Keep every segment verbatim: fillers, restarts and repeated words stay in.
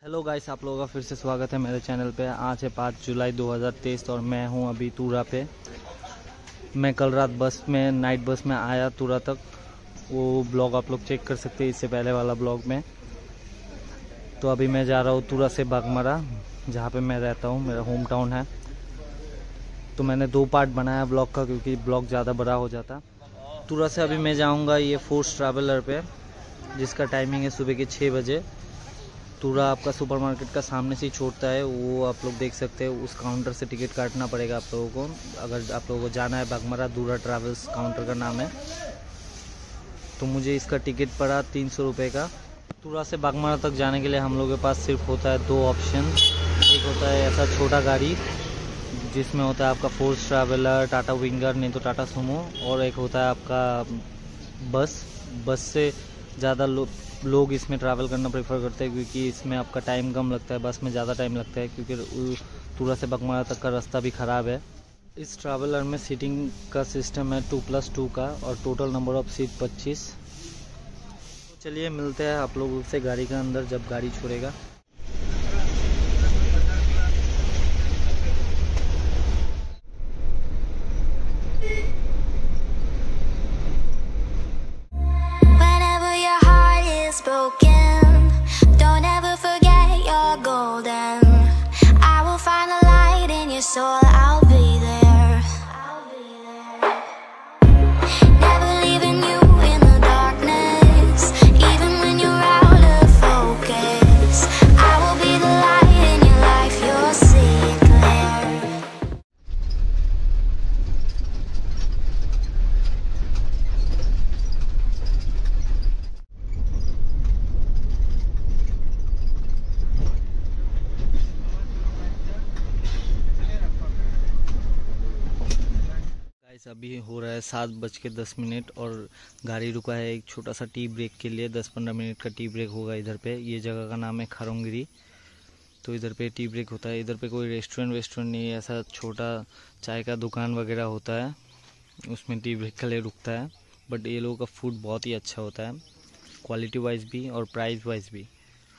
Hello guys, आप लोगों का फिर से स्वागत है मेरे चैनल पे। आज है पाँच जुलाई दो हज़ार तेईस और मैं हूं अभी तुरा पे। मैं कल रात बस में नाइट बस में आया तुरा तक। वो ब्लॉग आप लोग चेक कर सकते हैं इससे पहले वाला ब्लॉग में। तो अभी मैं जा रहा हूं तुरा से बागमारा, जहां पे मैं रहता हूं, मेरा होम टाउन है। तो मैंने दो पार्ट बनाया ब्लॉग का, क्योंकि ब्लॉग ज़्यादा बड़ा हो जाता। तुरा से अभी मैं जाऊँगा ये फोर्स ट्रैवलर पे, जिसका टाइमिंग है सुबह के छः बजे। तुरा आपका सुपरमार्केट का सामने से ही छोड़ता है, वो आप लोग देख सकते हैं। उस काउंटर से टिकट काटना पड़ेगा आप लोगों को, अगर आप लोगों को जाना है बागमारा। दूरा ट्रैवल्स काउंटर का नाम है। तो मुझे इसका टिकट पड़ा तीन सौ रुपये का। तुरा से बागमारा तक जाने के लिए हम लोगों के पास सिर्फ होता है दो ऑप्शन। एक होता है ऐसा छोटा गाड़ी जिसमें होता है आपका फोर्स ट्रैवलर, टाटा विंगर, नहीं तो टाटा सुमो। और एक होता है आपका बस। बस से ज़्यादा लो, लोग इसमें ट्रैवल करना प्रेफर करते हैं, क्योंकि इसमें आपका टाइम कम लगता है। बस में ज़्यादा टाइम लगता है, क्योंकि तुरा से बागमारा तक का रास्ता भी ख़राब है। इस ट्रैवलर में सीटिंग का सिस्टम है टू प्लस टू का, और टोटल नंबर ऑफ सीट पच्चीस। तो चलिए मिलते हैं आप लोगों से गाड़ी के अंदर जब गाड़ी छोड़ेगा। Broken, don't ever forget you're golden. I will find the light in your soul. I'll be there. I'll be there. Never leaving you in the darkness, even when you're out of focus. I will be the light in your life. You'll see it clear. अभी हो रहा है सात बज के दस minute और गाड़ी रुका है एक छोटा सा टी ब्रेक के लिए। दस पंद्रह मिनट का टी ब्रेक होगा इधर पे। ये जगह का नाम है खारोंगिरी। तो इधर पे टी ब्रेक होता है। इधर पे कोई रेस्टोरेंट वेस्टोरेंट नहीं है, ऐसा छोटा चाय का दुकान वगैरह होता है, उसमें टी ब्रेक के लिए रुकता है। बट ये लोगों का फूड बहुत ही अच्छा होता है, क्वालिटी वाइज भी और प्राइस वाइज भी।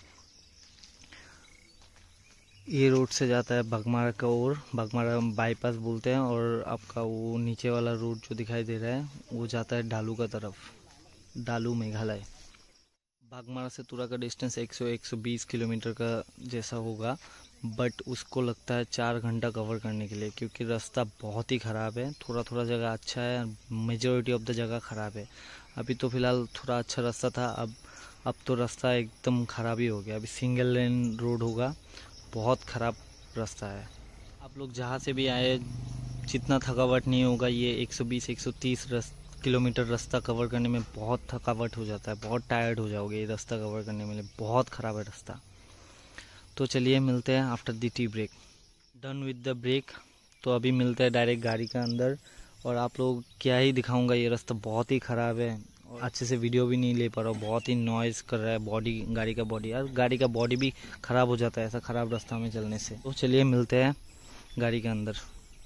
ये रोड से जाता है बागमारा का ओर, बागमारा बाईपास बोलते हैं। और आपका वो नीचे वाला रोड जो दिखाई दे रहा है वो जाता है डालू का तरफ, डालू मेघालय। बागमारा से तुरा का डिस्टेंस एक सौ एक सौ बीस किलोमीटर का जैसा होगा, बट उसको लगता है चार घंटा कवर करने के लिए, क्योंकि रास्ता बहुत ही ख़राब है। थोड़ा थोड़ा जगह अच्छा है, मेजोरिटी ऑफ द जगह ख़राब है। अभी तो फ़िलहाल थोड़ा अच्छा रास्ता था, अब अब तो रास्ता एकदम ख़राब ही हो गया। अभी सिंगल लेन रोड होगा, बहुत ख़राब रास्ता है। आप लोग जहाँ से भी आए, जितना थकावट नहीं होगा, ये एक सौ बीस एक सौ तीस किलोमीटर रास्ता कवर करने में बहुत थकावट हो जाता है। बहुत टायर्ड हो जाओगे ये रास्ता कवर करने में, बहुत ख़राब है रास्ता। तो चलिए मिलते हैं after the tea break. Done with the break. तो अभी मिलते हैं डायरेक्ट गाड़ी का अंदर। और आप लोग क्या ही दिखाऊंगा, ये रास्ता बहुत ही ख़राब है। और अच्छे से वीडियो भी नहीं ले पा रहा हूँ, बहुत ही नॉइज़ कर रहा है बॉडी, गाड़ी का बॉडी। यार गाड़ी का बॉडी भी ख़राब हो जाता है ऐसा ख़राब रास्ता में चलने से। तो चलिए मिलते हैं गाड़ी के अंदर।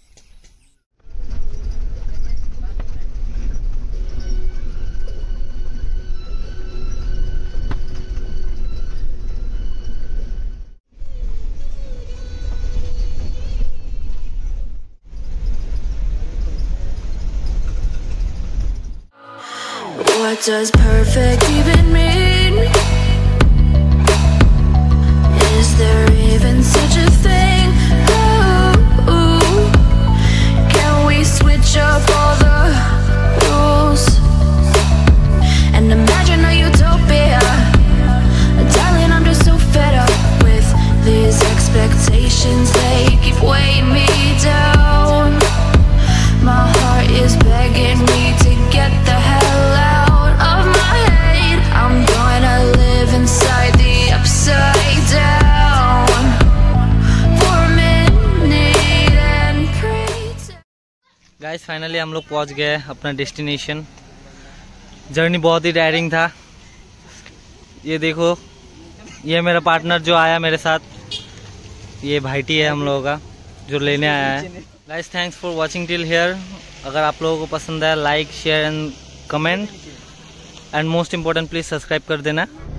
What does perfect even mean? Is there even such a thing? Ooh, can we switch up all the rules and imagine a utopia? Darling, I'm just so fed up with these expectations. They keep weighing me down. My heart is begging me to get the hell out. Guys finally हम लोग पहुंच गए अपना destination. Journey बहुत ही tiring था। ये देखो, ये मेरा पार्टनर जो आया मेरे साथ, ये भाईटी है हम लोगों का जो लेने आया है। Guys thanks for watching till here. अगर आप लोगों को पसंद आया, like share and comment, and most important please subscribe कर देना।